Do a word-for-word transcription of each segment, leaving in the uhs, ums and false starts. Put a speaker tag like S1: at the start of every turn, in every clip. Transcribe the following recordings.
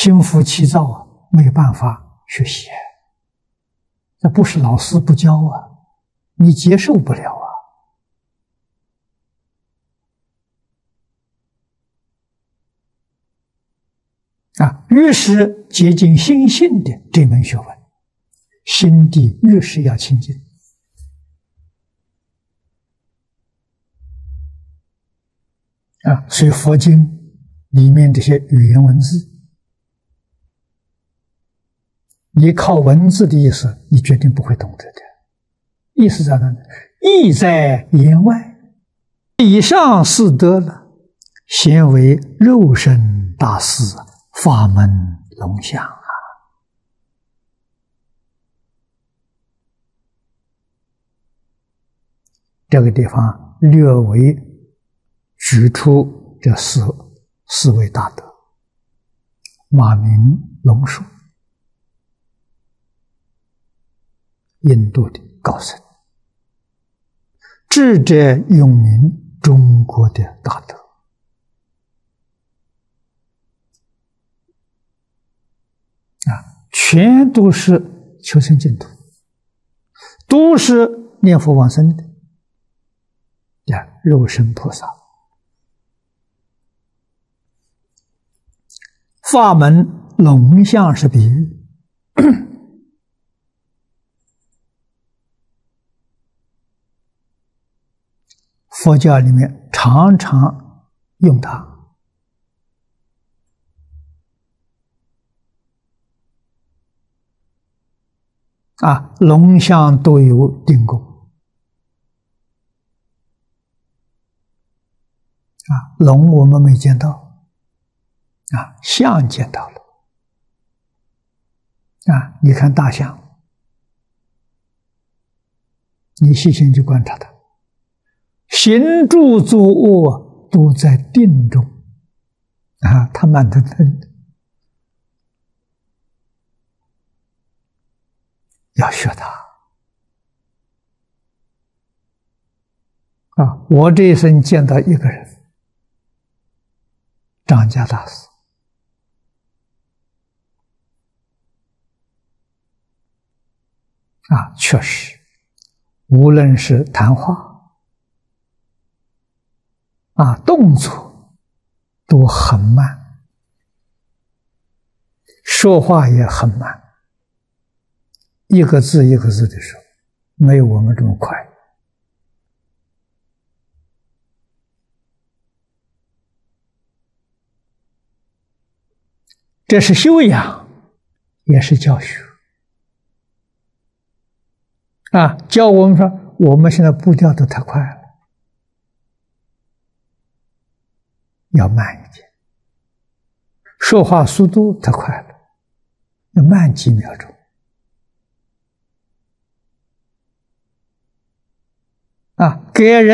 S1: 心浮气躁啊，没有办法学习。这不是老师不教啊，你接受不了啊！啊，越是接近心性的这门学问，心地越是要清净。啊，所以佛经里面这些语言文字，你靠文字的意思，你决定不会懂得的。意思在哪呢？意在言外。以上四德了，咸为肉身大事，法门龙象啊。这个地方略为举出这四四位大德：马明龙树，印度的高僧；智者永明，中国的大德。啊，全都是求生净土，都是念佛往生的呀，肉身菩萨。法门龙象是比喻。佛教里面常常用它。啊，龙象都有定功。啊，龙我们没见到，啊，象见到了。啊，你看大象，你细心去观察它。行住坐卧都在定中，啊，他慢腾腾的，要学他。啊，我这一生见到一个人，张家大师，啊，确实，无论是谈话。啊，动作都很慢，说话也很慢，一个字一个字的说，没有我们这么快。这是修养，也是教学。啊，教我们说，我们现在步调都太快了。要慢一点，说话速度太快了，要慢几秒钟。啊，给人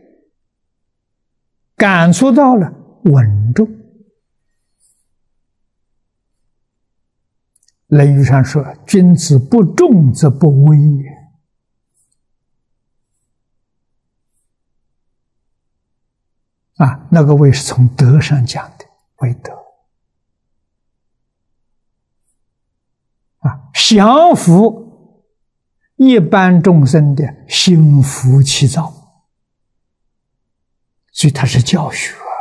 S1: 感触到了稳重。论语上说：“君子不重则不威也。”啊，那个位是从德上讲的，为德。啊，降服一般众生的心浮气躁，所以它是教学啊。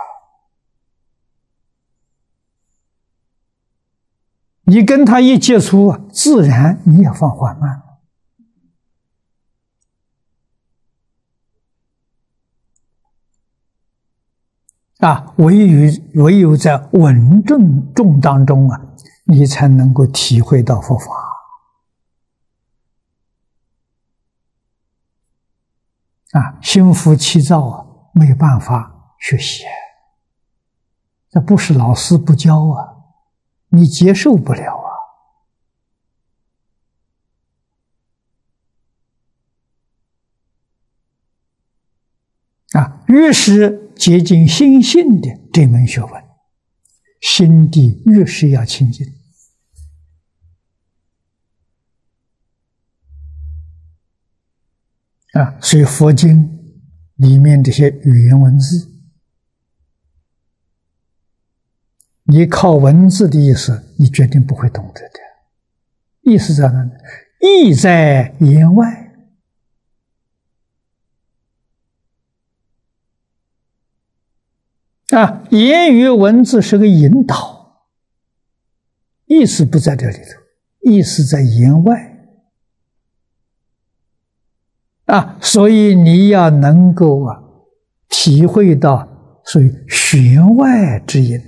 S1: 你跟他一接触啊，自然你也放缓慢。啊，唯有唯有在稳正重当中啊，你才能够体会到佛法。啊，心浮气躁啊，没有办法学习。这不是老师不教啊，你接受不了啊！啊，越是接近心性的这门学问，心地越是要清净。啊，所以佛经里面这些语言文字， 你靠文字的意思，你决定不会懂得的。意思在哪里？意在言外。啊，言语文字是个引导，意思不在这里头，意思在言外。啊，所以你要能够啊，体会到属于弦外之音，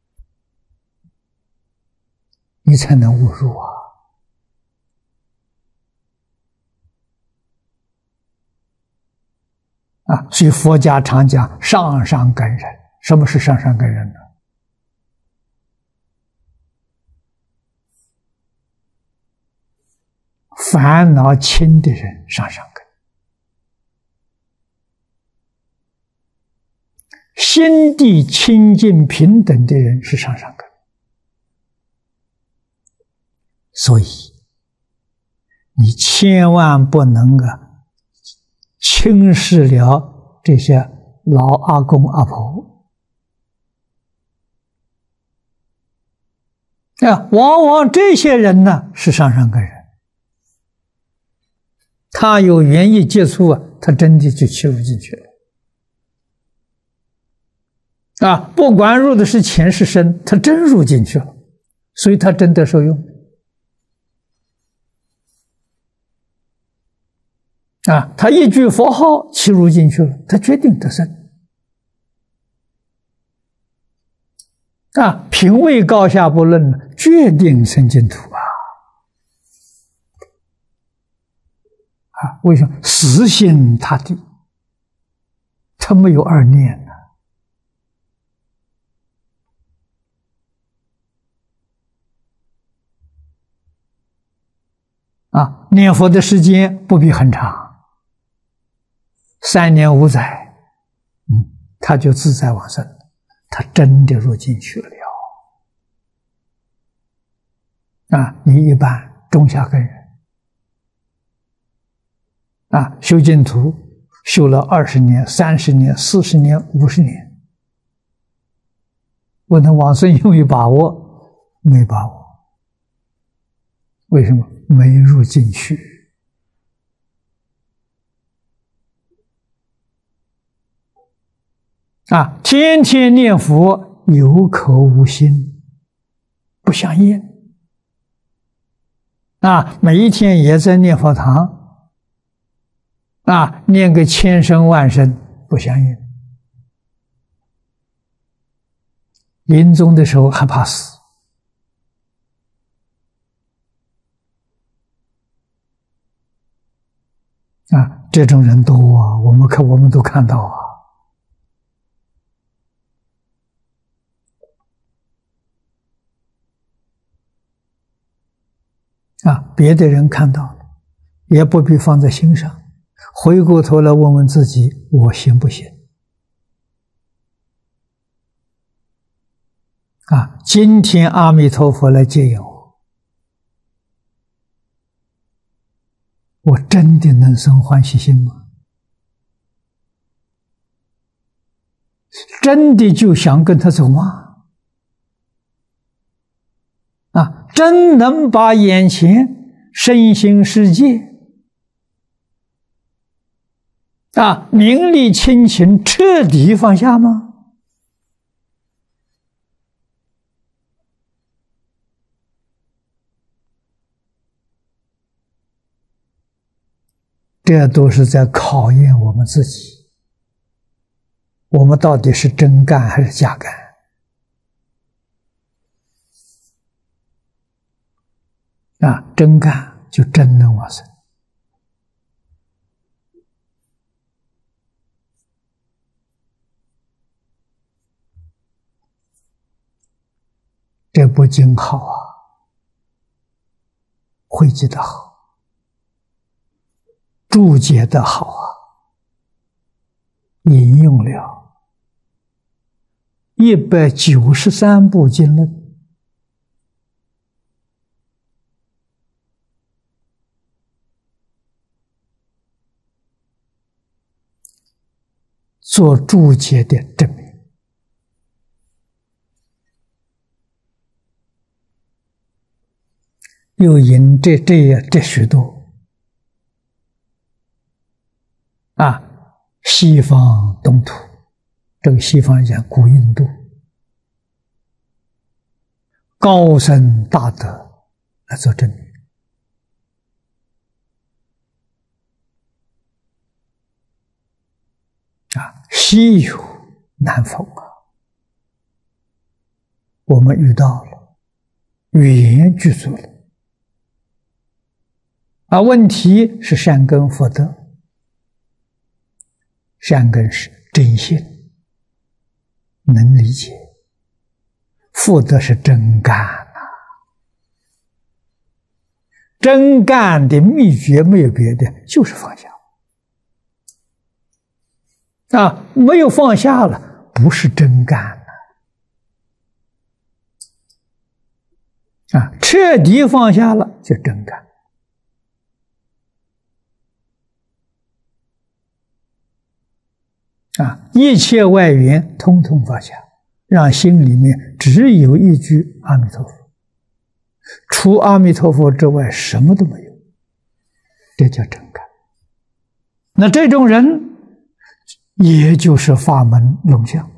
S1: 你才能悟入啊。啊，所以佛家常讲上上根人。什么是上上根人呢？烦恼轻的人上上根，心地清净平等的人是上上根。所以你千万不能啊轻视了这些老阿公阿婆。啊，往往这些人呢是上上根人，他有缘意接触啊，他真的就切入进去了。啊，不管入的是浅是深，他真入进去了，所以他真的受用。啊，他一句佛号切入进去了，他决定得生。啊，品位高下不论，决定生净土啊！啊，为什么？死心塌地，他没有二念呢。啊，念佛的时间不必很长，三年五载，嗯，他就自在往生。他真的入进去了啊！你一般中下根人啊，修净土修了二十年、三十年、四十年、五十年，我能往生有没有把握？没把握。为什么？没入进去。啊，天天念佛，有口无心，不相应。啊，每一天也在念佛堂，啊，念个千声万声，不相应。临终的时候还怕死。啊，这种人多啊，我们看我们都看到啊。啊，别的人看到了，也不必放在心上，回过头来问问自己：我行不行？啊，今天阿弥陀佛来接引我，我真的能生欢喜心吗？真的就想跟他走吗？啊，真能把眼前身心世界啊名利亲情彻底放下吗？这都是在考验我们自己，我们到底是真干还是假干？啊，真干就真能往生。这部经好啊，汇集的好，注解的好啊，引用了一百九十三部经论。做注解的证明。 又引这这这许多啊，西方东土，这个西方讲古印度，高僧大德来做证明啊，稀有难逢啊！我们遇到了，语言具足了啊。问题是善根福德，善根是真心，能理解；福德是真干呐、啊。真干的秘诀没有别的，就是放下啊！没有放下了，不是真干呐、啊！啊，彻底放下了，就真干。啊，一切外缘通通放下，让心里面只有一句阿弥陀佛，除阿弥陀佛之外什么都没有，这叫真干。那这种人也就是法门龙象，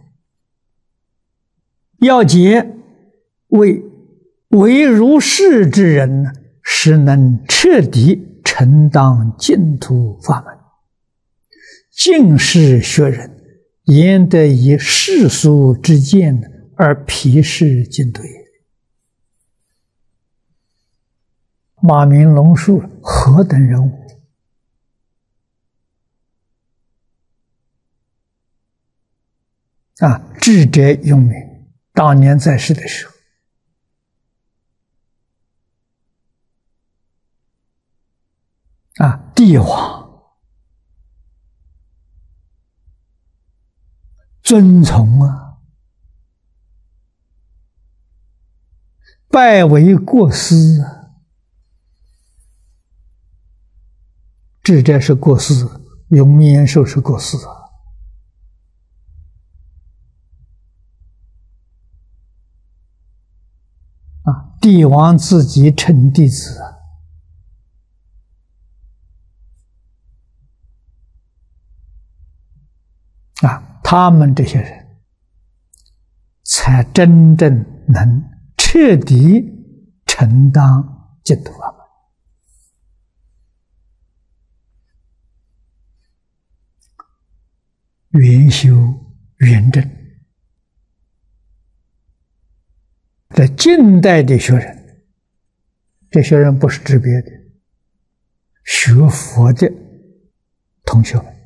S1: 要解为为如是之人呢，实能彻底承当净土法门。尽是学人，焉得以世俗之见而批示净土也？马明龙树何等人物啊！智者永明，当年在世的时候，啊，帝王尊崇啊，拜为国师啊。智者是国师，永明延寿是国师啊。啊，帝王自己称弟子啊。啊，他们这些人才真正能彻底承当净土法门。圆修圆正，在近代的学人，这些人不是指别的，学佛的同学们。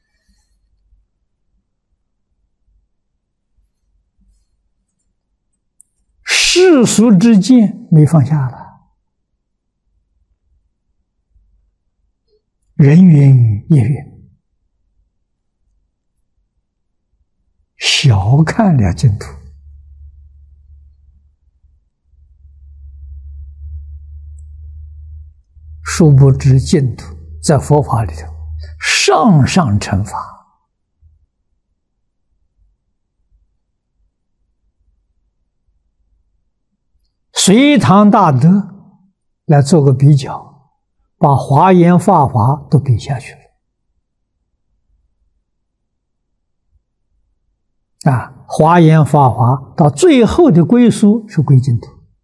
S1: 世俗之见没放下了，人云亦云，小看了净土，殊不知净土在佛法里头上上乘法。隋唐大德来做个比较，把华严法华都比下去了。啊，华严法华到最后的归宿是归净土。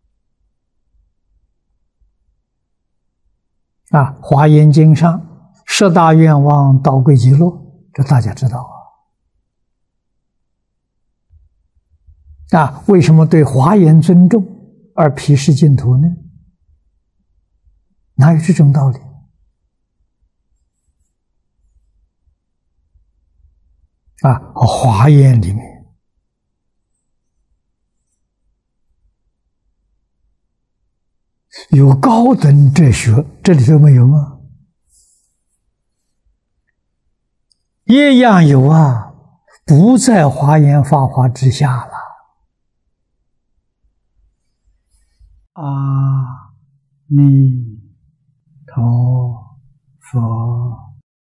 S1: 啊，华严经上十大愿望导归极乐，这大家知道啊。啊，为什么对华严尊重而批示净土呢？哪有这种道理？啊，华严里面有高等哲学，这里头没有吗？一样有啊，不在华严法华之下了。阿弥陀佛。